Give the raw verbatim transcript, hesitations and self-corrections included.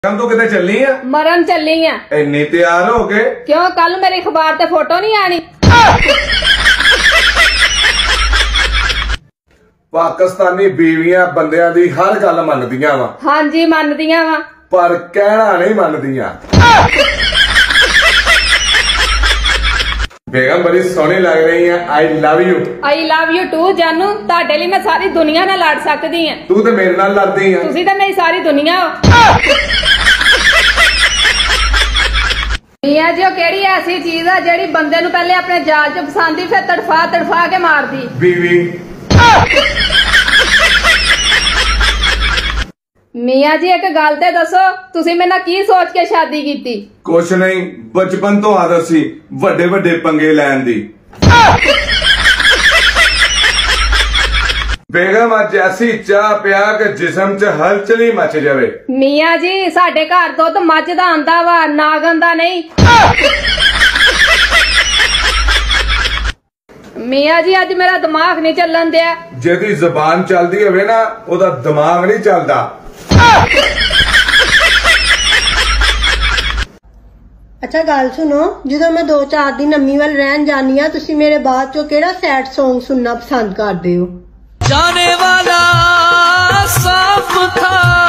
कम तू किते चली है? मरन चली है। इन्नी तैयार हो गए? क्यों कल मेरी अखबार ते फोटो नहीं आनी? पाकिस्तानी बीवियां बंदियां दी हर गल मनदियां वा। हाँ जी मनदियां वा, पर कहना नहीं मनदियां। बेगम बड़ी सोहनी लग रही है। I love you. I love you too जानू। ताडे लिए मैं सारी दुनिया नाल लड़ सकदी हां। तू ते मेरे नाल लड़दी है। तुसी ते मेरी सारी दुनिया हो। मियां जी केड़ी ऐसी चीज है जेड़ी बंदे नु पहले अपने जाल च फसांदी फिर तड़फा तड़फा के मारदी? बीवी। मियां जी एक गल ते दसो, तुसी मेरे नाल की सोच के शादी कीती? कुछ नहीं, बचपन तो आदत सी वड्डे वड्डे पंगे लैन दी। बेगम अज ऐसी चाह पिया कि जिस्म च हलचल ही मच जावे। मियां जी साडे घर दुध मझ दा आंदा वा, नागन दा नहीं। मियां जी अज मेरा दिमाग नहीं चलन दिया। जेदी जबान चलदी होवे ना ओदा दिमाग नहीं चलदा। अच्छा गल सुनो, जो मैं दो चार दिन अम्मी वाल रहन जानी आ, तुसी मेरे बाद चो केड़ा सैड सॉन्ग सुनना पसंद करदे हो? जाने वाला साफ था।